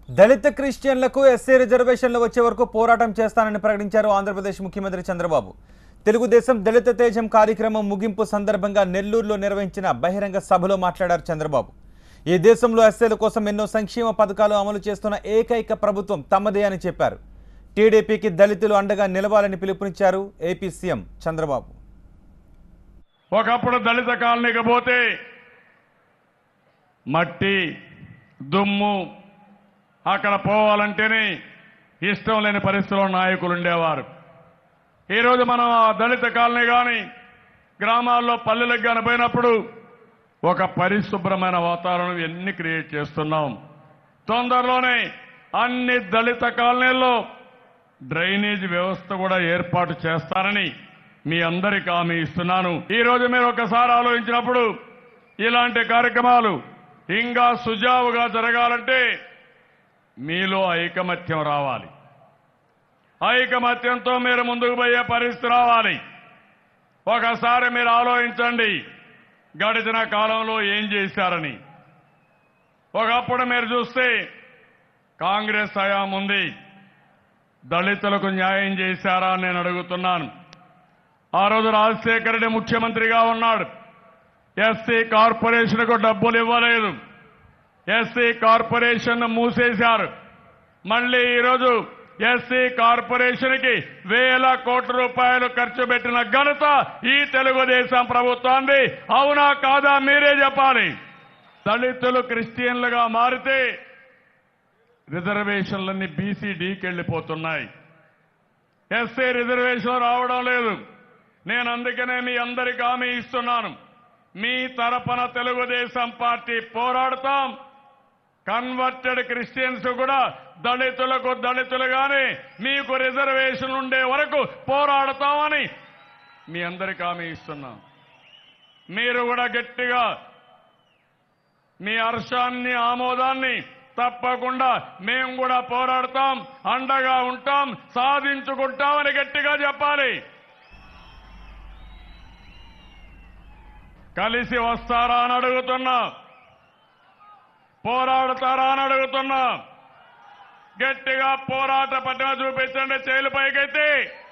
దళిత క్రిస్టియన్లకు SC రిజర్వేషన్లు వచ్చే వరకు పోరాటం చేస్తానని ప్రకటించారు ఆంధ్రప్రదేశ్ ముఖ్యమంత్రి చంద్రబాబు. తెలుగుదేశం దళిత తేజం కార్యక్రమం ముగింపు సందర్భంగా నెల్లూరులో నిర్వహించిన బహిరంగ సభలో మాట్లాడారు చంద్రబాబు. ఈ దేశంలో ఎస్సీల కోసం ఎన్నో సంక్షేమ పథకాలు అమలు చేస్తున్న ఏకైక ప్రభుత్వం తమదే అని చెప్పారు. టీడీపీకి దళితులు అండగా నిలవాలని పిలుపునిచ్చారు ఏపీ సీఎం చంద్రబాబు. ఒకప్పుడు దళిత కాలనీకి పోతే మట్టి దుమ్ము అక్కడ పోవాలంటేనే ఇష్టం లేని పరిస్థితుల్లో నాయకులు ఉండేవారు. ఈరోజు మనం ఆ దళిత కాలనీ కానీ గ్రామాల్లో పల్లెలకు కానీ పోయినప్పుడు ఒక పరిశుభ్రమైన వాతావరణం ఎన్ని క్రియేట్ చేస్తున్నాం. తొందరలోనే అన్ని దళిత కాలనీల్లో డ్రైనేజ్ వ్యవస్థ కూడా ఏర్పాటు చేస్తారని మీ అందరికీ హామీ ఇస్తున్నాను. ఈరోజు మీరు ఒకసారి ఆలోచించినప్పుడు ఇలాంటి కార్యక్రమాలు ఇంకా సుజావుగా జరగాలంటే మీలో ఐకమత్యం రావాలి. ఐకమత్యంతో మీరు ముందుకు పోయే పరిస్థితి రావాలి. ఒకసారి మీరు ఆలోచించండి, గడిచిన కాలంలో ఏం చేశారని. ఒకప్పుడు మీరు చూస్తే కాంగ్రెస్ హయాం ఉంది, దళితులకు న్యాయం చేశారా అని నేను అడుగుతున్నాను. ఆ రోజు రాజశేఖర రెడ్డి ముఖ్యమంత్రిగా ఉన్నాడు. ఎస్సీ కార్పొరేషన్కు డబ్బులు ఇవ్వలేదు, ఎస్సీ కార్పొరేషన్ మూసేశారు. మళ్లీ ఈరోజు ఎస్సీ కార్పొరేషన్కి వేల కోట్ల రూపాయలు ఖర్చు పెట్టిన ఘనత ఈ తెలుగుదేశం ప్రభుత్వాన్ని. అవునా కాదా మీరే చెప్పాలి. దళితులు క్రిస్టియన్లుగా మారితే రిజర్వేషన్లన్నీ బీసీడీకి వెళ్ళిపోతున్నాయి. ఎస్సీ రిజర్వేషన్ రావడం లేదు. నేను అందుకనే మీ అందరికీ హామీ ఇస్తున్నాను, మీ తరపున తెలుగుదేశం పార్టీ పోరాడతాం. కన్వర్టెడ్ క్రిస్టియన్స్ కూడా దళితులకు దళితులుగానే మీకు రిజర్వేషన్ ఉండే వరకు పోరాడతామని మీ అందరికీ హామీ ఇస్తున్నాం. మీరు కూడా గట్టిగా మీ హర్షాన్ని ఆమోదాన్ని తప్పకుండా మేము కూడా పోరాడతాం, అండగా ఉంటాం, సాధించుకుంటామని గట్టిగా చెప్పాలి. కలిసి వస్తారా అని అడుగుతున్నా, పోరాడతారా అని అడుగుతున్నా. గట్టిగా పోరాట పట్టున చూపించండి, చేలు పైకైతే